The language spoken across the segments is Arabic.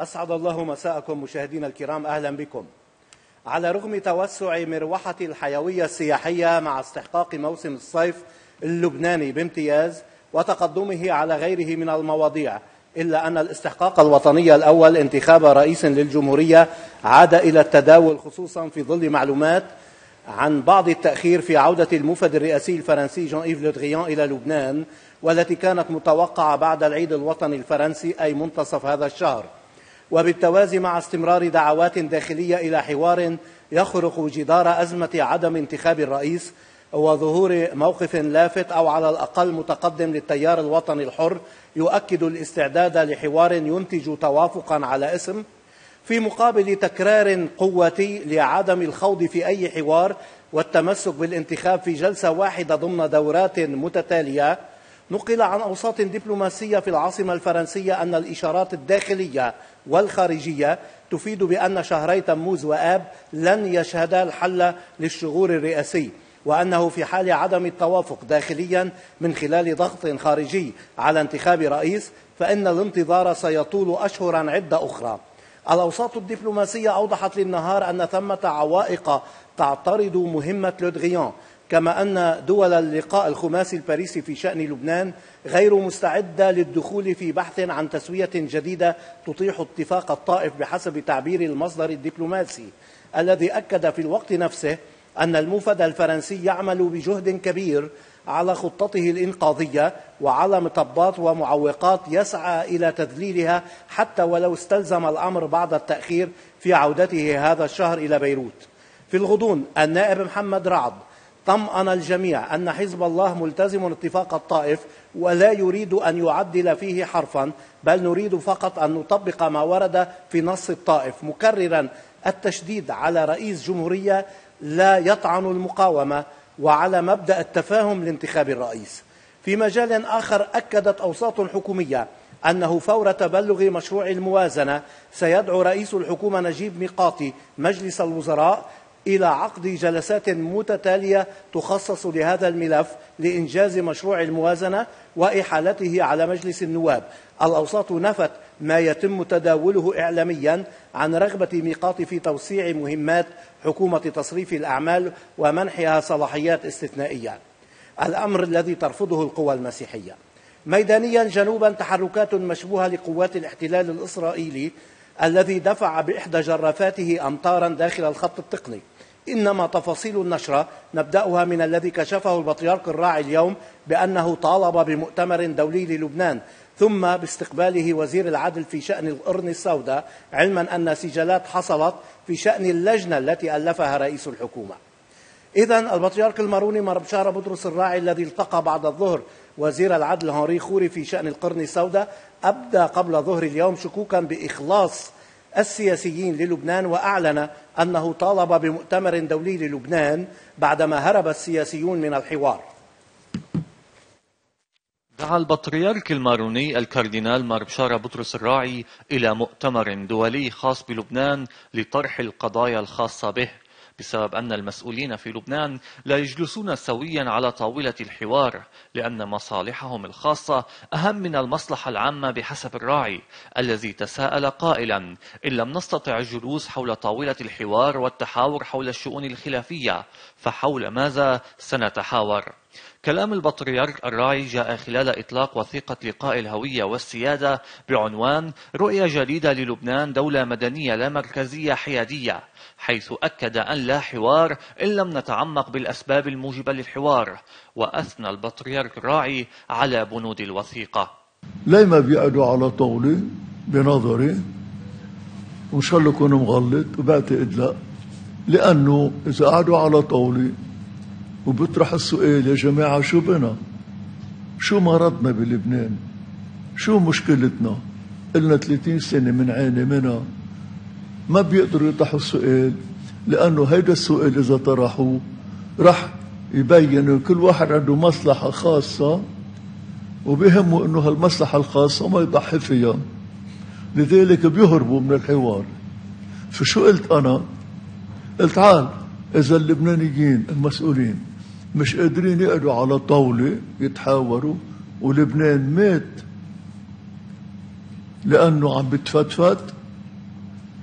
أسعد الله مساءكم مشاهدينا الكرام، أهلا بكم. على رغم توسع مروحة الحيوية السياحية مع استحقاق موسم الصيف اللبناني بامتياز وتقدمه على غيره من المواضيع، إلا أن الاستحقاق الوطني الأول انتخاب رئيس للجمهورية عاد إلى التداول، خصوصا في ظل معلومات عن بعض التأخير في عودة الموفد الرئاسي الفرنسي جان إيف لو دريان إلى لبنان، والتي كانت متوقعة بعد العيد الوطني الفرنسي أي منتصف هذا الشهر. وبالتوازي مع استمرار دعوات داخلية إلى حوار يخرق جدار أزمة عدم انتخاب الرئيس وظهور موقف لافت أو على الأقل متقدم للتيار الوطني الحر يؤكد الاستعداد لحوار ينتج توافقا على اسم، في مقابل تكرار قوتي لعدم الخوض في أي حوار والتمسك بالانتخاب في جلسة واحدة ضمن دورات متتالية. نقل عن أوساط دبلوماسية في العاصمة الفرنسية أن الإشارات الداخلية والخارجية تفيد بأن شهري تموز وآب لن يشهدا الحل للشغور الرئاسي، وأنه في حال عدم التوافق داخليا من خلال ضغط خارجي على انتخاب رئيس فإن الانتظار سيطول أشهرا عدة أخرى. الأوساط الدبلوماسية أوضحت للنهار أن ثمة عوائق تعترض مهمة لو دريان، كما أن دول اللقاء الخماسي الباريسي في شأن لبنان غير مستعدة للدخول في بحث عن تسوية جديدة تطيح اتفاق الطائف بحسب تعبير المصدر الدبلوماسي، الذي أكد في الوقت نفسه أن الموفد الفرنسي يعمل بجهد كبير على خطته الإنقاذية وعلى مطبات ومعوقات يسعى إلى تذليلها حتى ولو استلزم الأمر بعد التأخير في عودته هذا الشهر إلى بيروت. في الغضون النائب محمد رعد طمأن الجميع أن حزب الله ملتزم اتفاق الطائف ولا يريد أن يعدل فيه حرفا، بل نريد فقط أن نطبق ما ورد في نص الطائف، مكررا التشديد على رئيس جمهورية لا يطعن المقاومة وعلى مبدأ التفاهم لانتخاب الرئيس. في مجال آخر أكدت أوساط حكومية أنه فور تبلغ مشروع الموازنة سيدعو رئيس الحكومة نجيب ميقاتي مجلس الوزراء إلى عقد جلسات متتالية تخصص لهذا الملف لإنجاز مشروع الموازنة وإحالته على مجلس النواب. الأوساط نفت ما يتم تداوله إعلاميا عن رغبة ميقاتي في توسيع مهمات حكومة تصريف الأعمال ومنحها صلاحيات استثنائية، الأمر الذي ترفضه القوى المسيحية. ميدانيا جنوبا تحركات مشبوهة لقوات الاحتلال الإسرائيلي الذي دفع بإحدى جرافاته أمطارا داخل الخط التقني. إنما تفاصيل النشرة نبدأها من الذي كشفه البطريرك الراعي اليوم بأنه طالب بمؤتمر دولي للبنان، ثم باستقباله وزير العدل في شأن القرن السوداء، علما أن سجلات حصلت في شأن اللجنة التي ألفها رئيس الحكومة. إذن البطريرك الماروني مربشارة بطرس الراعي الذي التقى بعد الظهر وزير العدل هنري خوري في شأن القرن السوداء أبدى قبل ظهر اليوم شكوكا بإخلاص السياسيين للبنان، وأعلن أنه طالب بمؤتمر دولي للبنان بعدما هرب السياسيون من الحوار. دعا البطريرك الماروني الكاردينال مربشارة بطرس الراعي إلى مؤتمر دولي خاص بلبنان لطرح القضايا الخاصة به، بسبب أن المسؤولين في لبنان لا يجلسون سويا على طاولة الحوار، لأن مصالحهم الخاصة أهم من المصلحة العامة بحسب الراعي، الذي تساءل قائلا: إن لم نستطع الجلوس حول طاولة الحوار والتحاور حول الشؤون الخلافية فحول ماذا سنتحاور؟ كلام البطريرك الراعي جاء خلال إطلاق وثيقة لقاء الهوية والسيادة بعنوان رؤية جديدة للبنان دولة مدنية لا مركزية حيادية، حيث أكد أن لا حوار إن لم نتعمق بالأسباب الموجبة للحوار. وأثنى البطريرك الراعي على بنود الوثيقة: ليه ما بيقعدوا على طاولة بنظري، وإن شاء الله أكون مغلط وبعتقد لا، لأنه إذا قعدوا على طاولة وبيطرح السؤال: يا جماعة شو بنا؟ شو مرضنا بلبنان؟ شو مشكلتنا؟ قلنا 30 سنة منعاني منها. ما بيقدروا يطرحوا السؤال، لأنه هيدا السؤال إذا طرحوه رح يبينوا كل واحد عنده مصلحة خاصة وبيهموا إنه هالمصلحة الخاصة ما يضحي فيها، لذلك بيهربوا من الحوار. فشو قلت أنا؟ قلت تعال، إذا اللبنانيين المسؤولين مش قادرين يقعدوا على طاولة يتحاوروا ولبنان مات لأنه عم بتفتفت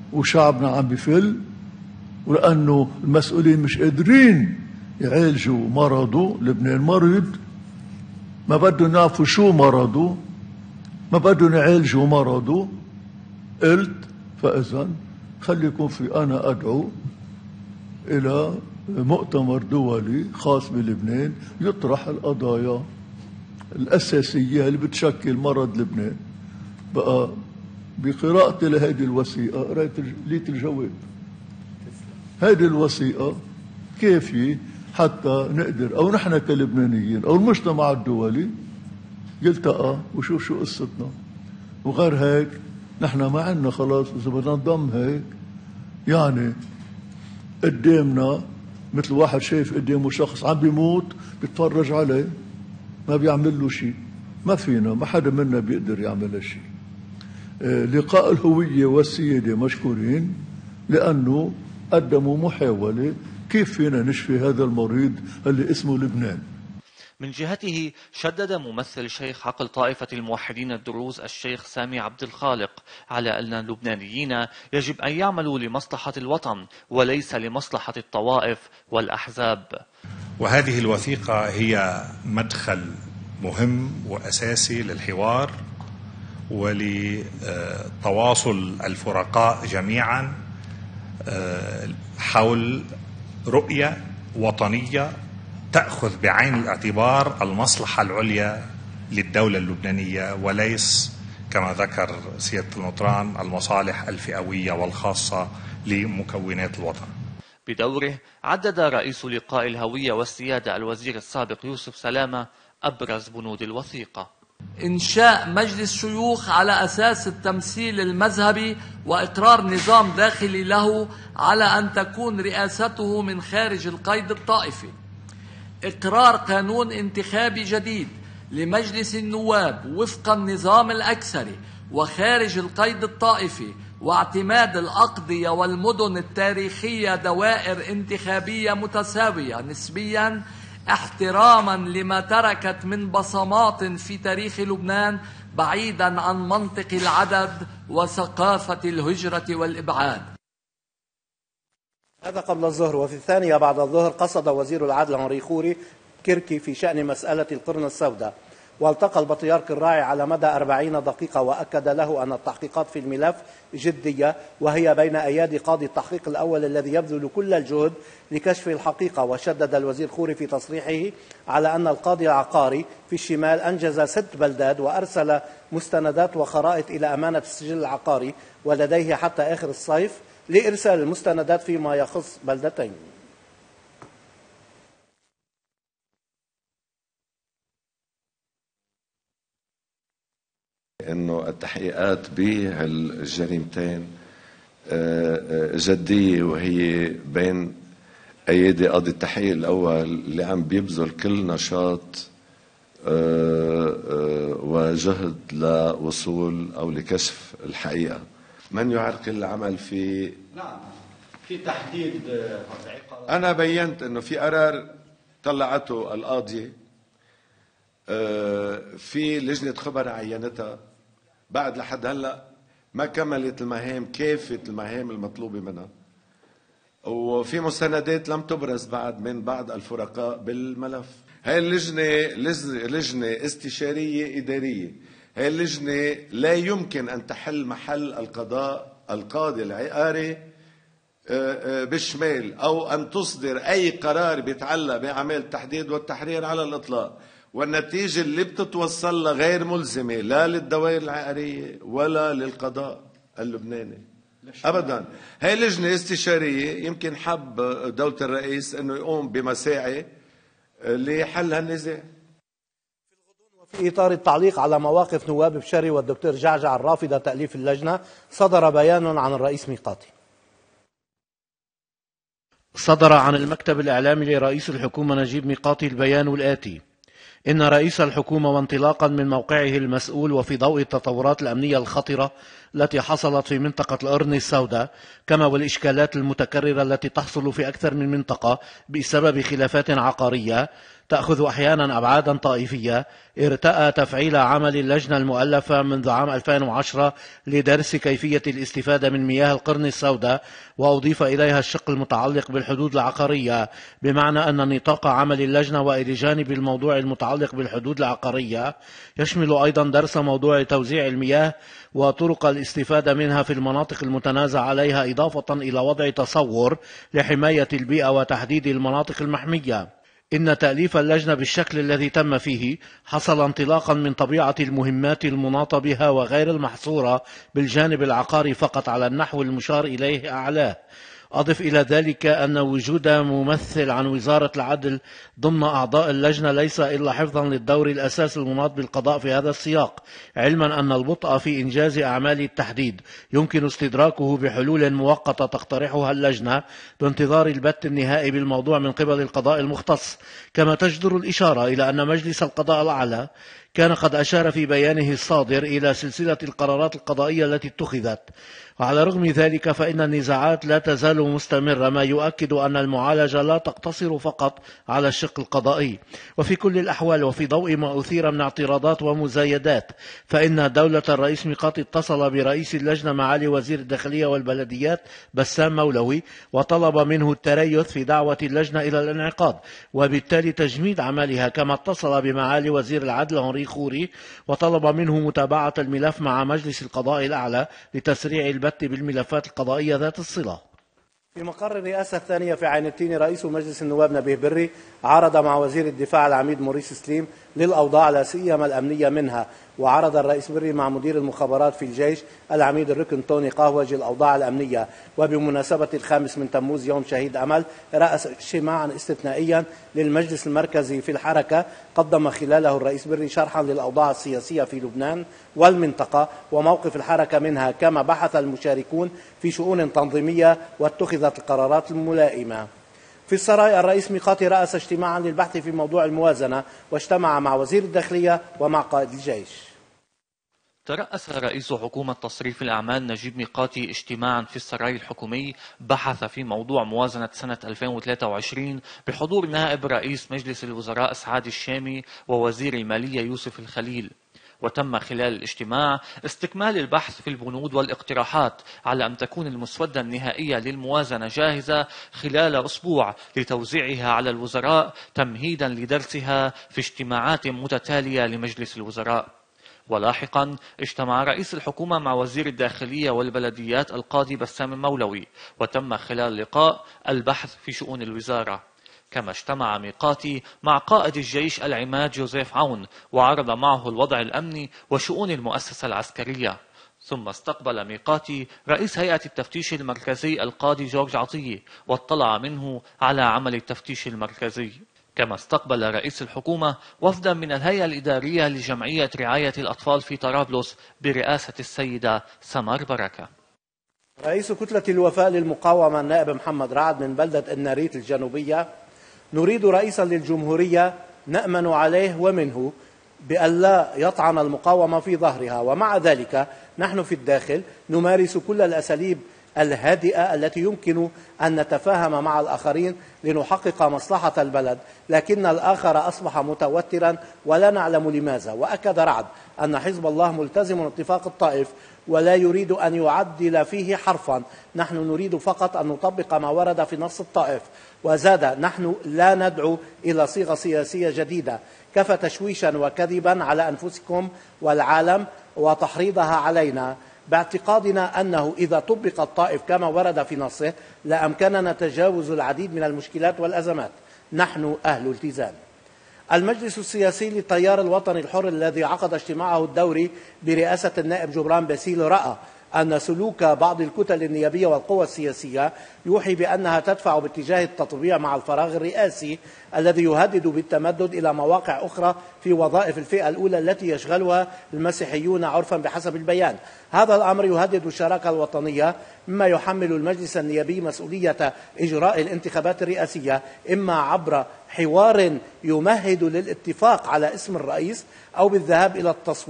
وشعبنا عم بفل، ولأنه المسؤولين مش قادرين يعالجوا مرضه. لبنان مريض، ما بدهم يعرفوا شو مرضه، ما بدهم يعالجوا مرضه. قلت فإذا خلي يكون في، أنا أدعو إلى مؤتمر دولي خاص بلبنان يطرح القضايا الأساسية اللي بتشكل مرض لبنان. بقى بقراءتي لهذه الوثيقة قرأت ليت الجواب. هذه الوثيقة كافية حتى نقدر، أو نحن كلبنانيين أو المجتمع الدولي يلتقى وشوف شو قصتنا. وغير هيك نحن ما عندنا خلاص، إذا بدنا نضم هيك يعني قدامنا مثل واحد شايف قدامه شخص عم بيموت بيتفرج عليه ما بيعمل له شيء. ما فينا، ما حدا منا بيقدر يعمل شيء. لقاء الهوية والسيادة مشكورين لأنه قدموا محاولة كيف فينا نشفي هذا المريض اللي اسمه لبنان. من جهته شدد ممثل شيخ عقل طائفة الموحدين الدروز الشيخ سامي عبد الخالق على أن اللبنانيين يجب أن يعملوا لمصلحة الوطن وليس لمصلحة الطوائف والأحزاب. وهذه الوثيقة هي مدخل مهم وأساسي للحوار ولتواصل الفرقاء جميعا حول رؤية وطنية تأخذ بعين الاعتبار المصلحة العليا للدولة اللبنانية، وليس كما ذكر سيادة المطران المصالح الفئوية والخاصة لمكونات الوطن. بدوره عدد رئيس لقاء الهوية والسيادة الوزير السابق يوسف سلامة أبرز بنود الوثيقة: إنشاء مجلس شيوخ على أساس التمثيل المذهبي وإقرار نظام داخلي له على أن تكون رئاسته من خارج القيد الطائفي. إقرار قانون انتخابي جديد لمجلس النواب وفق النظام الأكثري وخارج القيد الطائفي، واعتماد الأقضية والمدن التاريخية دوائر انتخابية متساوية نسبيا احتراما لما تركت من بصمات في تاريخ لبنان بعيدا عن منطق العدد وثقافة الهجرة والإبعاد. هذا قبل الظهر. وفي الثانية بعد الظهر قصد وزير العدل هنري خوري كركي في شأن مسألة القرن السوداء، والتقى البطريرك الراعي على مدى 40 دقيقة وأكد له أن التحقيقات في الملف جدية، وهي بين أيادي قاضي التحقيق الأول الذي يبذل كل الجهد لكشف الحقيقة. وشدد الوزير خوري في تصريحه على أن القاضي العقاري في الشمال أنجز 6 بلدات وأرسل مستندات وخرائط إلى أمانة السجل العقاري، ولديه حتى آخر الصيف لإرسال المستندات فيما يخص بلدتين. انه التحقيقات بهالجريمتين جدية، وهي بين ايادي قاضي التحقيق الاول اللي عم بيبذل كل نشاط وجهد لوصول او لكشف الحقيقة. من يعرقل العمل في في تحديد أنا بينت أنه في قرار طلعته القاضية، في لجنة خبراء عينتها، بعد لحد هلأ ما كملت المهام كافة المهام المطلوبة منها، وفي مستندات لم تبرز بعد من بعض الفرقاء بالملف. هاي اللجنة لجنة استشارية إدارية، هاي اللجنة لا يمكن أن تحل محل القاضي العقاري بالشمال، أو أن تصدر أي قرار بيتعلق بأعمال التحديد والتحرير على الإطلاق. والنتيجة اللي بتتوصل لها غير ملزمة لا للدوائر العقارية ولا للقضاء اللبناني أبدا. هاي لجنة استشارية، يمكن حب دولة الرئيس أنه يقوم بمساعي لحل هالنزاع. في إطار التعليق على مواقف نواب بشري والدكتور جعجع الرافضة تأليف اللجنة، صدر بيان عن الرئيس ميقاتي. صدر عن المكتب الإعلامي لرئيس الحكومة نجيب ميقاتي البيان الآتي: إن رئيس الحكومة وانطلاقا من موقعه المسؤول وفي ضوء التطورات الأمنية الخطرة التي حصلت في منطقة القرن السوداء، كما والإشكالات المتكررة التي تحصل في أكثر من منطقة بسبب خلافات عقارية، تأخذ أحيانا أبعادا طائفية، ارتأى تفعيل عمل اللجنة المؤلفة منذ عام 2010 لدرس كيفية الاستفادة من مياه القرن السوداء، وأضيف إليها الشق المتعلق بالحدود العقارية، بمعنى أن نطاق عمل اللجنة وإلى جانب الموضوع المتعلق بالحدود العقارية يشمل أيضا درس موضوع توزيع المياه وطرق الاستفادة منها في المناطق المتنازع عليها، إضافة إلى وضع تصور لحماية البيئة وتحديد المناطق المحمية. إن تأليف اللجنة بالشكل الذي تم فيه حصل انطلاقا من طبيعة المهمات المناطة بها وغير المحصورة بالجانب العقاري فقط على النحو المشار إليه أعلاه. أضف إلى ذلك أن وجود ممثل عن وزارة العدل ضمن أعضاء اللجنة ليس إلا حفظا للدور الأساسي المناط بالقضاء في هذا السياق، علما أن البطء في إنجاز أعمال التحديد يمكن استدراكه بحلول مؤقتة تقترحها اللجنة بانتظار البت النهائي بالموضوع من قبل القضاء المختص. كما تجدر الإشارة إلى أن مجلس القضاء الأعلى كان قد أشار في بيانه الصادر إلى سلسلة القرارات القضائية التي اتخذت، وعلى رغم ذلك فإن النزاعات لا تزال مستمرة، ما يؤكد أن المعالجة لا تقتصر فقط على الشق القضائي. وفي كل الأحوال وفي ضوء ما أثير من اعتراضات ومزايدات، فإن دولة الرئيس ميقاتي اتصل برئيس اللجنة معالي وزير الداخلية والبلديات بسام مولوي وطلب منه التريث في دعوة اللجنة إلى الانعقاد وبالتالي تجميد عملها، كما اتصل بمعالي وزير العدل هنري خوري وطلب منه متابعة الملف مع مجلس القضاء الأعلى لتسريع البت بالملفات القضائية ذات الصلة. في مقر الرئاسة الثانية في عين التين، رئيس مجلس النواب نبيه بري عرض مع وزير الدفاع العميد موريس سليم للأوضاع لا سيما الأمنية منها، وعرض الرئيس بري مع مدير المخابرات في الجيش العميد الركن توني قهوجي الأوضاع الأمنية. وبمناسبة 5 تموز يوم شهيد أمل رأس اجتماعا استثنائيا للمجلس المركزي في الحركة قدم خلاله الرئيس بري شرحا للأوضاع السياسية في لبنان والمنطقة وموقف الحركة منها، كما بحث المشاركون في شؤون تنظيمية واتخذت القرارات الملائمة. في السراي، الرئيس ميقاتي رأس اجتماعا للبحث في موضوع الموازنة واجتمع مع وزير الداخلية ومع قائد الجيش. ترأس رئيس حكومة تصريف الأعمال نجيب ميقاتي اجتماعا في السراي الحكومي بحث في موضوع موازنة سنة 2023 بحضور نائب رئيس مجلس الوزراء سعاد الشامي ووزير المالية يوسف الخليل. وتم خلال الاجتماع استكمال البحث في البنود والاقتراحات على أن تكون المسودة النهائية للموازنة جاهزة خلال أسبوع لتوزيعها على الوزراء تمهيدا لدرسها في اجتماعات متتالية لمجلس الوزراء. ولاحقا اجتمع رئيس الحكومة مع وزير الداخلية والبلديات القاضي بسام مولوي، وتم خلال اللقاء البحث في شؤون الوزارة. كما اجتمع ميقاتي مع قائد الجيش العماد جوزيف عون وعرض معه الوضع الأمني وشؤون المؤسسة العسكرية. ثم استقبل ميقاتي رئيس هيئة التفتيش المركزي القاضي جورج عطية واطلع منه على عمل التفتيش المركزي. كما استقبل رئيس الحكومة وفدا من الهيئة الإدارية لجمعية رعاية الأطفال في طرابلس برئاسة السيدة سمر بركة. رئيس كتلة الوفاء للمقاومة النائب محمد رعد من بلدة الناريت الجنوبية: نريد رئيسا للجمهورية نأمن عليه ومنه بأن لا يطعن المقاومة في ظهرها، ومع ذلك نحن في الداخل نمارس كل الأساليب الهادئة التي يمكن أن نتفاهم مع الآخرين لنحقق مصلحة البلد، لكن الآخر أصبح متوترا ولا نعلم لماذا. وأكد رعد أن حزب الله ملتزم اتفاق الطائف ولا يريد أن يعدل فيه حرفا، نحن نريد فقط أن نطبق ما ورد في نص الطائف. وزاد: نحن لا ندعو إلى صيغة سياسية جديدة، كفى تشويشا وكذبا على أنفسكم والعالم وتحريضها علينا، باعتقادنا أنه إذا طبق الطائف كما ورد في نصه لأمكننا تجاوز العديد من المشكلات والأزمات. نحن أهل التزام. المجلس السياسي للتيار الوطني الحر الذي عقد اجتماعه الدوري برئاسة النائب جبران باسيل رأى أن سلوك بعض الكتل النيابية والقوى السياسية يوحي بأنها تدفع باتجاه التطبيع مع الفراغ الرئاسي الذي يهدد بالتمدد إلى مواقع أخرى في وظائف الفئة الأولى التي يشغلها المسيحيون عرفا بحسب البيان. هذا الأمر يهدد الشراكة الوطنية، مما يحمل المجلس النيابي مسؤولية إجراء الانتخابات الرئاسية إما عبر حوار يمهد للاتفاق على اسم الرئيس أو بالذهاب إلى التصويت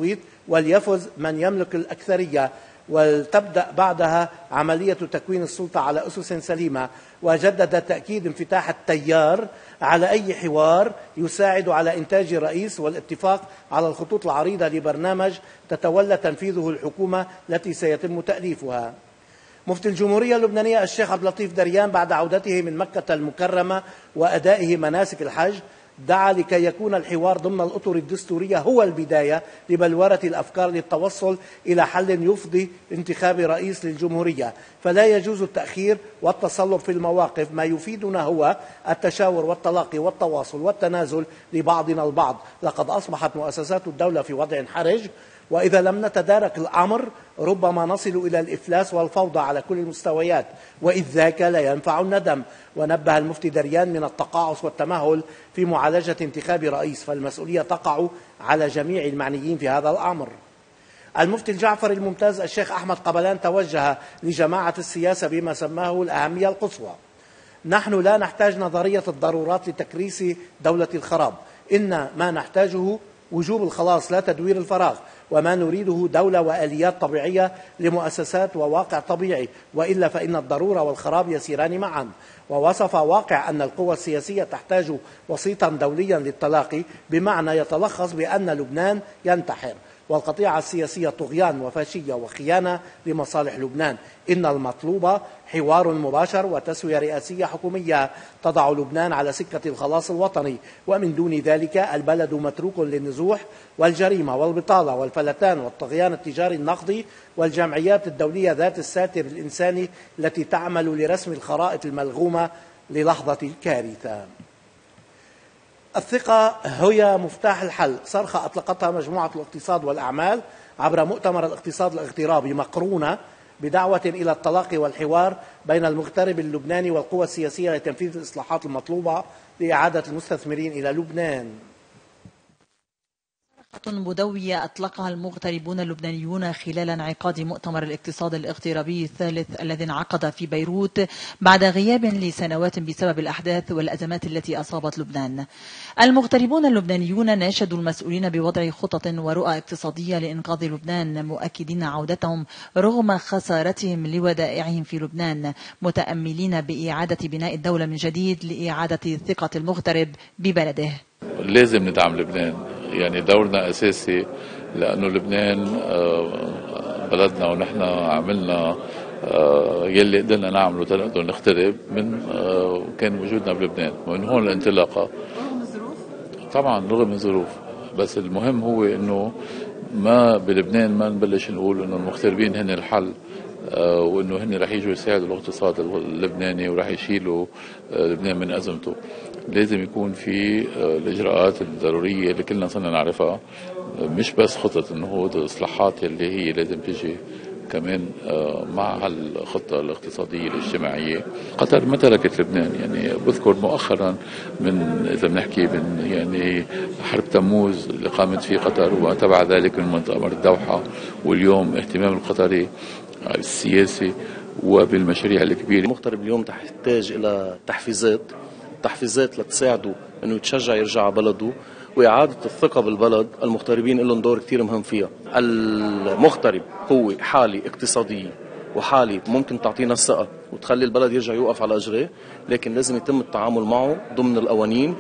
وليفز من يملك الأكثرية، ولتبدأ بعدها عملية تكوين السلطة على أسس سليمة. وجدد تأكيد انفتاح التيار على أي حوار يساعد على إنتاج الرئيس والاتفاق على الخطوط العريضة لبرنامج تتولى تنفيذه الحكومة التي سيتم تأليفها. مفتي الجمهورية اللبنانية الشيخ عبد اللطيف دريان بعد عودته من مكة المكرمة وأدائه مناسك الحج دعا لكي يكون الحوار ضمن الأطر الدستورية هو البداية لبلورة الأفكار للتوصل إلى حل يفضي انتخاب رئيس للجمهورية، فلا يجوز التأخير والتصلب في المواقف. ما يفيدنا هو التشاور والتلاقي والتواصل والتنازل لبعضنا البعض. لقد أصبحت مؤسسات الدولة في وضع حرج، وإذا لم نتدارك الأمر ربما نصل إلى الإفلاس والفوضى على كل المستويات، وإذ ذاك لا ينفع الندم. ونبه المفتي دريان من التقاعس والتمهل في معالجة انتخاب رئيس، فالمسؤولية تقع على جميع المعنيين في هذا الأمر. المفتي الجعفر الممتاز الشيخ أحمد قبلان توجه لجماعة السياسة بما سماه الأهمية القصوى. نحن لا نحتاج نظرية الضرورات لتكريس دولة الخراب، إن ما نحتاجه وجوب الخلاص لا تدوير الفراغ، وما نريده دولة وآليات طبيعية لمؤسسات وواقع طبيعي، وإلا فإن الضرورة والخراب يسيران معا. ووصف واقع أن القوى السياسية تحتاج وسيطا دوليا للتلاقي، بمعنى يتلخص بأن لبنان ينتحر والقطيعة السياسية طغيان وفاشية وخيانة لمصالح لبنان. إن المطلوب حوار مباشر وتسوية رئاسية حكومية تضع لبنان على سكة الخلاص الوطني، ومن دون ذلك البلد متروك للنزوح والجريمة والبطالة والفلتان والطغيان التجاري النقدي والجمعيات الدولية ذات الساتر الإنساني التي تعمل لرسم الخرائط الملغومة للحظة الكارثة. الثقة هي مفتاح الحل، صرخة أطلقتها مجموعة الاقتصاد والأعمال عبر مؤتمر الاقتصاد الاغترابي، مقرونة بدعوة إلى التلاقي والحوار بين المغترب اللبناني والقوى السياسية لتنفيذ الإصلاحات المطلوبة لإعادة المستثمرين إلى لبنان. مدوية أطلقها المغتربون اللبنانيون خلال انعقاد مؤتمر الاقتصاد الاغترابي الثالث الذي انعقد في بيروت بعد غياب لسنوات بسبب الأحداث والأزمات التي أصابت لبنان. المغتربون اللبنانيون ناشدوا المسؤولين بوضع خطط ورؤى اقتصادية لإنقاذ لبنان، مؤكدين عودتهم رغم خسارتهم لودائعهم في لبنان، متأملين بإعادة بناء الدولة من جديد لإعادة ثقة المغترب ببلده. لازم ندعم لبنان، يعني دورنا أساسي، لأنه لبنان بلدنا ونحن عملنا يلي قدرنا نعمله تنقدر نخترب من كان وجودنا بلبنان، ومن هون الانطلاقة. رغم الظروف؟ طبعا رغم الظروف، بس المهم هو انه ما بلبنان ما نبلش نقول انه المغتربين هن الحل، وانه هن رح يجوا يساعدوا الاقتصاد اللبناني ورح يشيلوا لبنان من ازمته. لازم يكون في الاجراءات الضروريه اللي كلنا صرنا نعرفها، مش بس خطه النهوض، الاصلاحات اللي هي لازم تجي كمان مع الخطه الاقتصاديه الاجتماعيه. قطر ما تركت لبنان، يعني بذكر مؤخرا من اذا بنحكي من يعني حرب تموز اللي قامت فيه قطر، وتبع ذلك من مؤتمر الدوحه، واليوم اهتمام القطري السياسي وبالمشاريع الكبيره. المغترب اليوم تحتاج الى تحفيزات لتساعده انه يتشجع يرجع على بلده، واعاده الثقه بالبلد. المغتربين لهم دور كثير مهم فيها. المغترب هو حاله اقتصاديه وحاله ممكن تعطينا الثقه وتخلي البلد يرجع يوقف على اجريه، لكن لازم يتم التعامل معه ضمن القوانين،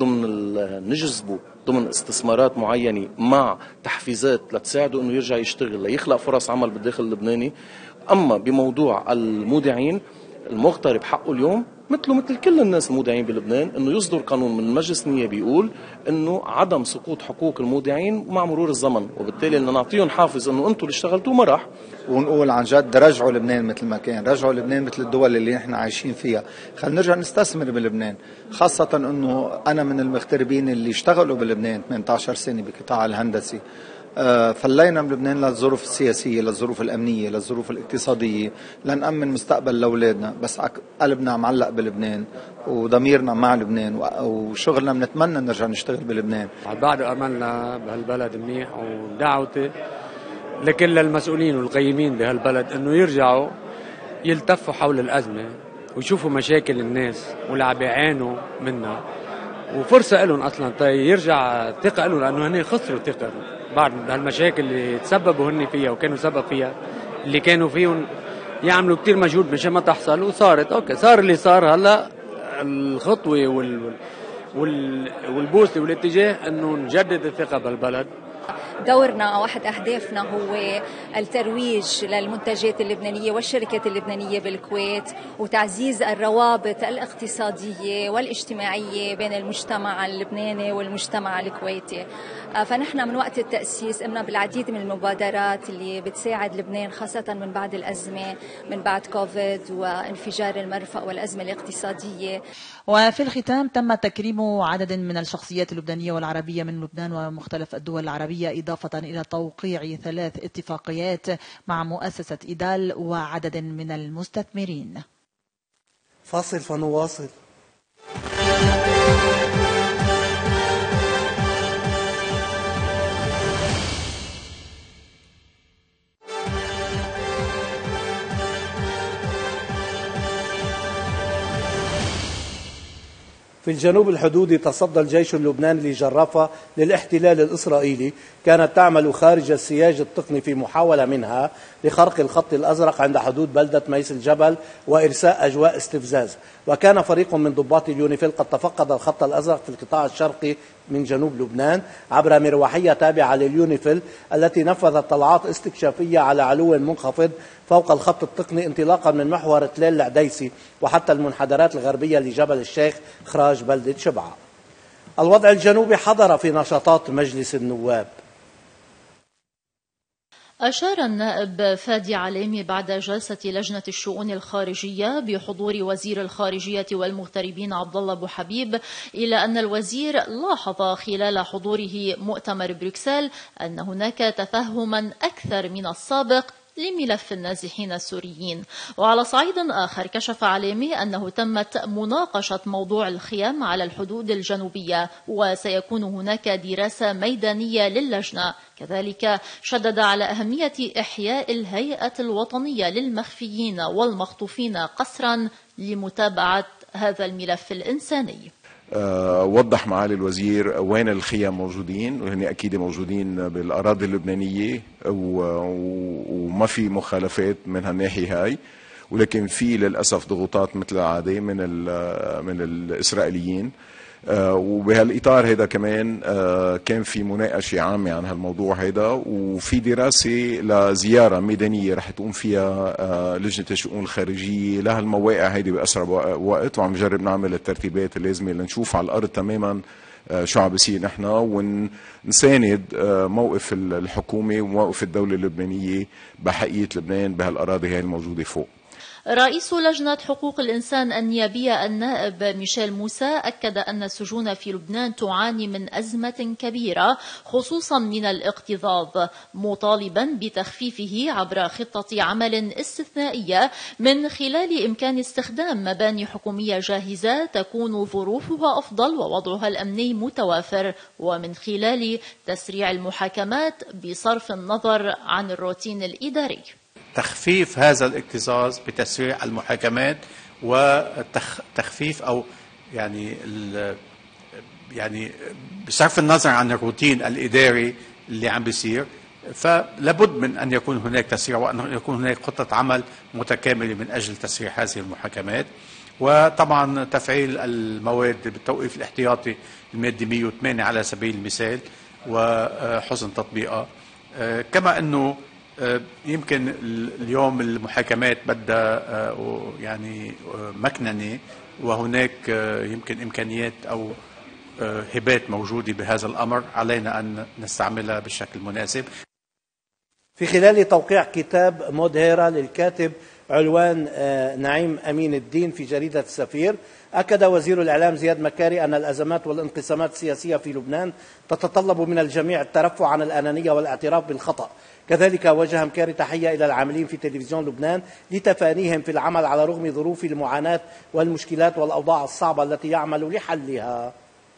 نجذبه ضمن استثمارات معينه مع تحفيزات لتساعده انه يرجع يشتغل ليخلق فرص عمل بالداخل اللبناني. اما بموضوع المودعين، المغترب حقه اليوم مثل كل الناس المودعين بلبنان انه يصدر قانون من المجلس النيابي بيقول انه عدم سقوط حقوق المودعين مع مرور الزمن، وبالتالي انه نعطيهم حافز انه انتم اللي اشتغلتوا ما راح. ونقول عن جد رجعوا لبنان مثل ما كان، رجعوا لبنان مثل الدول اللي نحن عايشين فيها، خلينا نرجع نستثمر بلبنان، خاصة انه انا من المغتربين اللي اشتغلوا بلبنان 18 سنة بقطاع الهندسي. فلينا من لبنان للظروف السياسية، للظروف الأمنية، للظروف الاقتصادية، لنأمن مستقبل لأولادنا، بس قلبنا معلق بلبنان وضميرنا مع لبنان وشغلنا بنتمنى نرجع نشتغل بلبنان. بعد أملنا بهالبلد منيح، ودعوتي لكل المسؤولين والقيمين بهالبلد انه يرجعوا يلتفوا حول الأزمة ويشوفوا مشاكل الناس واللي عم بيعانوا منها، وفرصة لهم أصلا يرجع ثقة لهم، لأنه هن خسروا ثقة بعض هالمشاكل اللي تسببوا هن فيها وكانوا سبب فيها، اللي كانوا فيهم يعملوا كتير مجهود مشان ما تحصل، وصارت اوكي، صار اللي صار. هلا الخطوه والبوصله والاتجاه انه نجدد الثقه بالبلد. دورنا واحد أهدافنا هو الترويج للمنتجات اللبنانية والشركات اللبنانية بالكويت، وتعزيز الروابط الاقتصادية والاجتماعية بين المجتمع اللبناني والمجتمع الكويتي. فنحن من وقت التأسيس قمنا بالعديد من المبادرات اللي بتساعد لبنان، خاصة من بعد الأزمة، من بعد كوفيد وانفجار المرفأ والأزمة الاقتصادية. وفي الختام تم تكريم عدد من الشخصيات اللبنانية والعربية من لبنان ومختلف الدول العربية، إضافة إلى توقيع 3 اتفاقيات مع مؤسسة إيدال وعدد من المستثمرين. فاصل فنواصل. في الجنوب الحدودي تصدى الجيش اللبناني لجرافة للاحتلال الإسرائيلي، كانت تعمل خارج السياج التقني في محاولة منها لخرق الخط الأزرق عند حدود بلدة ميس الجبل وإرساء أجواء استفزاز. وكان فريق من ضباط اليونيفيل قد تفقد الخط الأزرق في القطاع الشرقي من جنوب لبنان عبر مروحية تابعة لليونيفيل التي نفذت طلعات استكشافية على علو منخفض فوق الخط التقني انطلاقا من محور تلال العديسي وحتى المنحدرات الغربية لجبل الشيخ خراج بلدة شبعة. الوضع الجنوبي حضر في نشاطات مجلس النواب. أشار النائب فادي عليمي بعد جلسة لجنة الشؤون الخارجية بحضور وزير الخارجية والمغتربين عبد الله أبو حبيب إلى أن الوزير لاحظ خلال حضوره مؤتمر بروكسل أن هناك تفهما أكثر من السابق لملف النازحين السوريين. وعلى صعيد آخر كشف عليمي أنه تمت مناقشة موضوع الخيام على الحدود الجنوبية وسيكون هناك دراسة ميدانية للجنة. كذلك شدد على أهمية إحياء الهيئة الوطنية للمخفيين والمخطوفين قسرا لمتابعة هذا الملف الإنساني. وضح معالي الوزير وين الخيام موجودين، وهن أكيد موجودين بالأراضي اللبنانية وما في مخالفات من هالناحية هاي، ولكن في للأسف ضغوطات مثل العادة من الإسرائيليين. وبهالإطار هذا كمان كان في مناقشة عامة عن هالموضوع هذا، وفي دراسة لزيارة ميدانية رح تقوم فيها لجنة الشؤون الخارجية لهالمواقع هيدي بأسرع وقت، وعم نجرب نعمل الترتيبات اللازمة لنشوف على الأرض تماما شو عم بيصير نحن، ونساند موقف الحكومة وموقف الدولة اللبنانية بحقية لبنان بهالأراضي هاي الموجودة فوق. رئيس لجنة حقوق الإنسان النيابية النائب ميشيل موسى أكد أن السجون في لبنان تعاني من أزمة كبيرة خصوصا من الاكتظاظ، مطالبا بتخفيفه عبر خطة عمل استثنائية من خلال إمكان استخدام مباني حكومية جاهزة تكون ظروفها أفضل ووضعها الأمني متوافر، ومن خلال تسريع المحاكمات بصرف النظر عن الروتين الإداري. تخفيف هذا الاكتظاظ بتسريع المحاكمات وتخفيف او يعني بصرف النظر عن الروتين الاداري اللي عم بيصير، فلابد من ان يكون هناك تسريع وان يكون هناك خطه عمل متكامله من اجل تسريع هذه المحاكمات. وطبعا تفعيل المواد بالتوقيف الاحتياطي المادي 108 على سبيل المثال وحسن تطبيقها. كما انه يمكن اليوم المحاكمات بدها يعني مكننة، وهناك يمكن إمكانيات أو هبات موجودة بهذا الأمر، علينا أن نستعملها بالشكل المناسب. في خلال توقيع كتاب مودهيرا للكاتب علوان نعيم أمين الدين في جريدة السفير، أكد وزير الإعلام زياد مكاري أن الأزمات والانقسامات السياسية في لبنان تتطلب من الجميع الترفع عن الأنانية والاعتراف بالخطأ. كذلك وجه مكاري تحية إلى العاملين في تلفزيون لبنان لتفانيهم في العمل على رغم ظروف المعاناة والمشكلات والأوضاع الصعبة التي يعمل لحلها.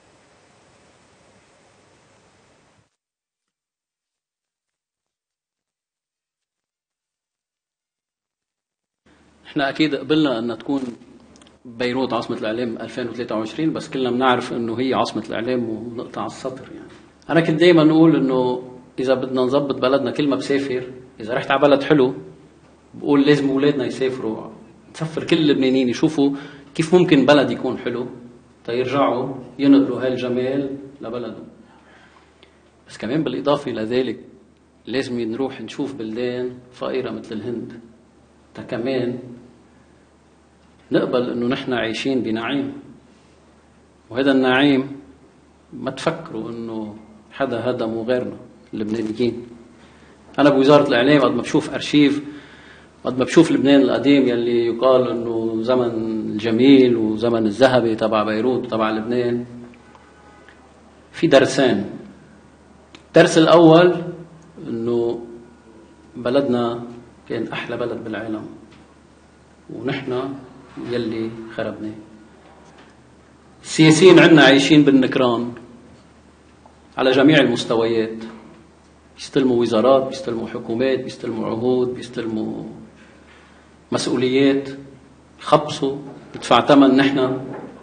احنا اكيد قبلنا ان تكون بيروت عاصمة الاعلام 2023، بس كلنا بنعرف انه هي عاصمة الاعلام ونقطع السطر. يعني انا كنت دائما اقول انه إذا بدنا نظبط بلدنا كل ما بسافر، إذا رحت على بلد حلو بقول لازم أولادنا يسافروا، نسفر كل اللبنانيين يشوفوا كيف ممكن بلد يكون حلو تيرجعوا ينقلوا هالجمال لبلدهم. بس كمان بالإضافة لذلك لازم نروح نشوف بلدان فقيرة مثل الهند كمان نقبل إنه نحن عايشين بنعيم، وهذا النعيم ما تفكروا إنه حدا هدمه غيرنا اللبنانيين. أنا بوزارة الإعلام قد ما بشوف أرشيف، قد ما بشوف لبنان القديم يلي يقال إنه زمن الجميل وزمن الذهبي تبع بيروت وتبع لبنان، في درسين. الدرس الأول إنه بلدنا كان أحلى بلد بالعالم ونحن يلي خربناه. السياسيين عنا عايشين بالنكران على جميع المستويات، بيستلموا وزارات، بيستلموا حكومات، بيستلموا عهود، بيستلموا مسؤوليات، يخبصوا، ندفع ثمن. نحن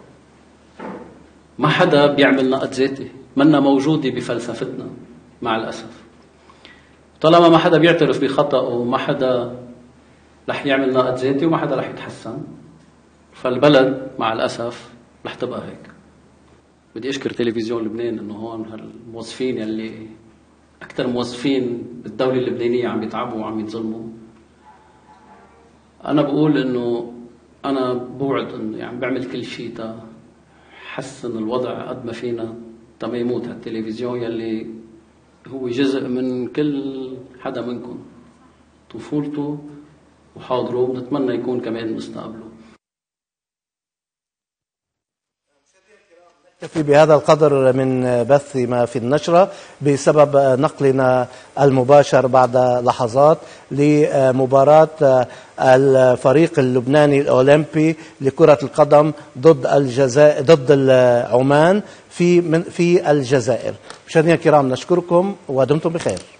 ما حدا بيعمل نقد ذاتي، منا موجودة بفلسفتنا مع الأسف. طالما ما حدا بيعترف بخطأه وما حدا رح يعمل نقد ذاتي وما حدا رح يتحسن، فالبلد مع الأسف رح تبقى هيك. بدي أشكر تلفزيون لبنان إنه هون هالموظفين يلي أكثر موظفين بالدولة اللبنانية عم يتعبوا وعم يتظلموا. أنا بقول إنه أنا بوعد إنه يعني بعمل كل شيء تا حسن الوضع قد ما فينا تا ما يموت هالتلفزيون يلي هو جزء من كل حدا منكم، طفولته وحاضره، ونتمنى يكون كمان مستقبله. نكتفي بهذا القدر من بث ما في النشرة بسبب نقلنا المباشر بعد لحظات لمباراة الفريق اللبناني الأولمبي لكرة القدم ضد عمان في الجزائر. مشاهدينا الكرام نشكركم ودمتم بخير.